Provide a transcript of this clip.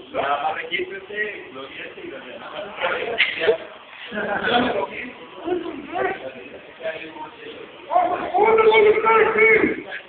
Nada más regístrese, gloriese y lo demás. ¡Oh,